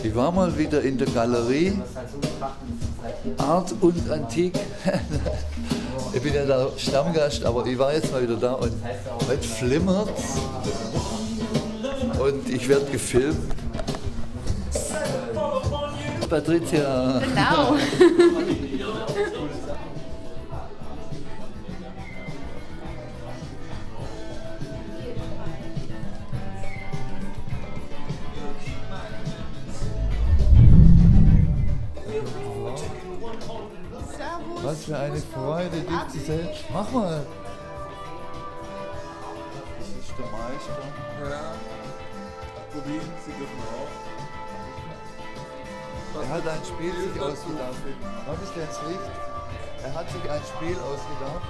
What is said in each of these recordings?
Ich war mal wieder in der Galerie Art und Antik. Ich bin ja der Stammgast, aber ich war jetzt mal wieder da und heute flimmert's und ich werde gefilmt. Patricia. Genau. Was für eine Freude, dich zu sehen. Mach mal. Das ist der Meister. Ja. Probieren, Sie dürfen auch. Er hat ein Spiel sich ausgedacht. Was ist denn das Licht? Er hat sich ein Spiel ausgedacht.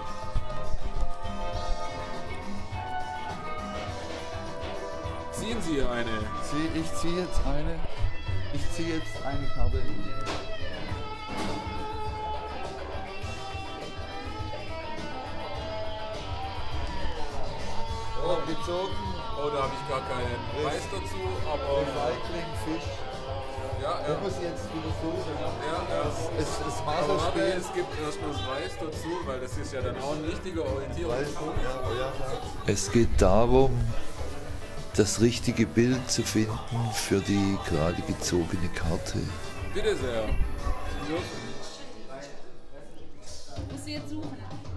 Ziehen Sie eine. Ich ziehe jetzt eine Karte. Oh, gezogen. Oh, da habe ich gar keinen Preis dazu, aber. Recycling, Fisch. Ja, Er muss jetzt wieder suchen. Ja. Es war Aber so warte, spät. es gibt erstmal einen Preis dazu, weil das ist ja dann auch ein richtiger Orientierungspunkt. Es geht darum, das richtige Bild zu finden für die gerade gezogene Karte. Bitte sehr. Musst du jetzt suchen.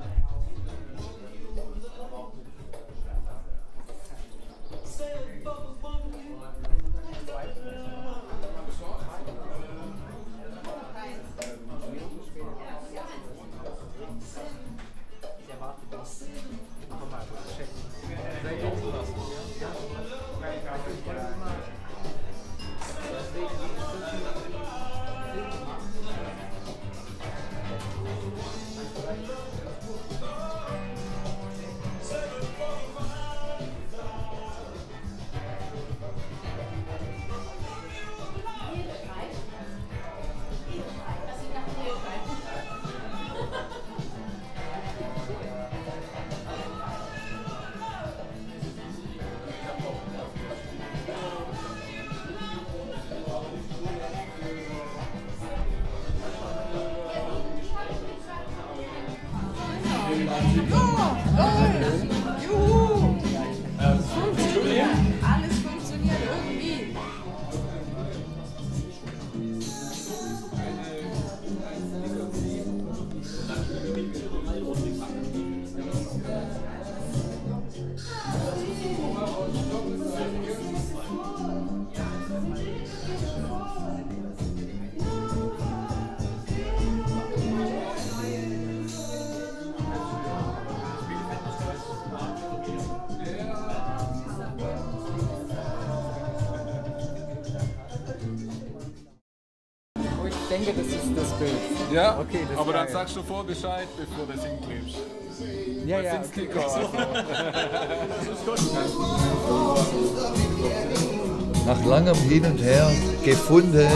Juhu! Funktioniert! Alles funktioniert irgendwie! Ich denke, das ist das Bild. Ja, Okay, das aber ist dann geil. sagst du vor Bescheid, bevor du das hinklebst. Ja, Das ja. sind Sticker. Also. Nach langem Hin und Her gefunden.